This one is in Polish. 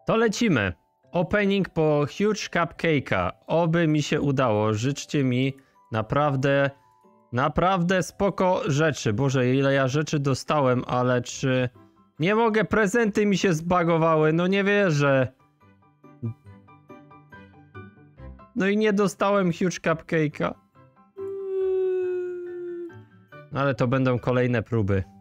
To lecimy. Opening po Huge Cupcake'a. Oby mi się udało. Życzcie mi naprawdę spoko rzeczy. Boże, ile ja rzeczy dostałem, ale czy... Nie mogę, prezenty mi się zbagowały. No nie wierzę. No i nie dostałem Huge Cupcake'a. Ale to będą kolejne próby.